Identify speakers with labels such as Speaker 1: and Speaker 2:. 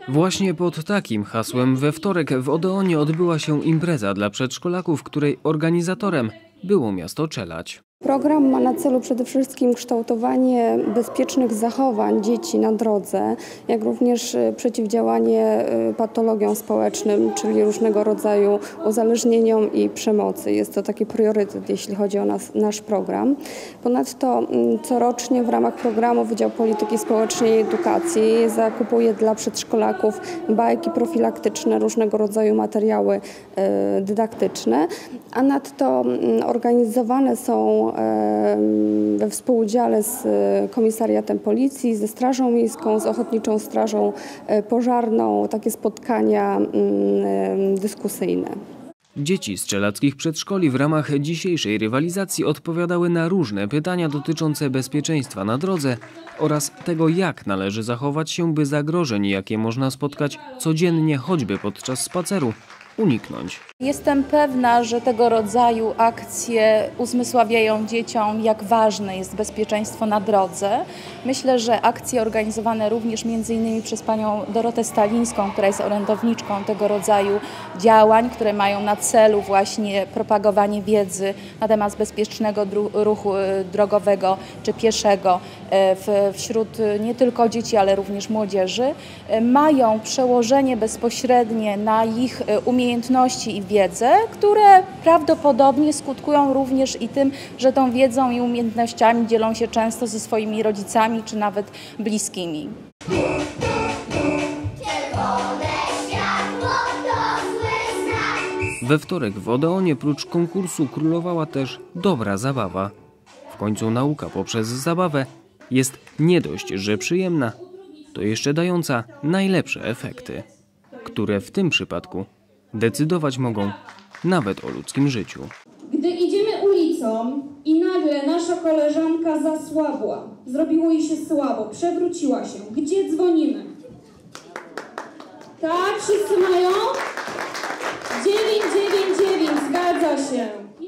Speaker 1: Właśnie pod takim hasłem we wtorek w Odeonie odbyła się impreza dla przedszkolaków, której organizatorem było miasto Czeladź.
Speaker 2: Program ma na celu przede wszystkim kształtowanie bezpiecznych zachowań dzieci na drodze, jak również przeciwdziałanie patologiom społecznym, czyli różnego rodzaju uzależnieniom i przemocy. Jest to taki priorytet, jeśli chodzi o nasz program. Ponadto corocznie w ramach programu Wydział Polityki Społecznej i Edukacji zakupuje dla przedszkolaków bajki profilaktyczne, różnego rodzaju materiały dydaktyczne, a nadto organizowane są we współudziale z Komisariatem Policji, ze Strażą Miejską, z Ochotniczą Strażą Pożarną takie spotkania dyskusyjne.
Speaker 1: Dzieci z czeladskich przedszkoli w ramach dzisiejszej rywalizacji odpowiadały na różne pytania dotyczące bezpieczeństwa na drodze oraz tego, jak należy zachować się, by zagrożeń, jakie można spotkać codziennie, choćby podczas spaceru, uniknąć.
Speaker 3: Jestem pewna, że tego rodzaju akcje uzmysławiają dzieciom, jak ważne jest bezpieczeństwo na drodze. Myślę, że akcje organizowane również m.in. przez panią Dorotę Stalińską, która jest orędowniczką tego rodzaju działań, które mają na celu właśnie propagowanie wiedzy na temat bezpiecznego ruchu drogowego czy pieszego wśród nie tylko dzieci, ale również młodzieży, mają przełożenie bezpośrednie na ich umiejętności i wiedzę, które prawdopodobnie skutkują również i tym, że tą wiedzą i umiejętnościami dzielą się często ze swoimi rodzicami czy nawet bliskimi.
Speaker 1: We wtorek w Odeonie prócz konkursu królowała też dobra zabawa. W końcu nauka poprzez zabawę jest nie dość, że przyjemna, to jeszcze dająca najlepsze efekty, które w tym przypadku decydować mogą nawet o ludzkim życiu.
Speaker 4: Gdy idziemy ulicą i nagle nasza koleżanka zasłabła, zrobiło jej się słabo, przewróciła się. Gdzie dzwonimy? Tak, wszyscy mają? 999, zgadza się.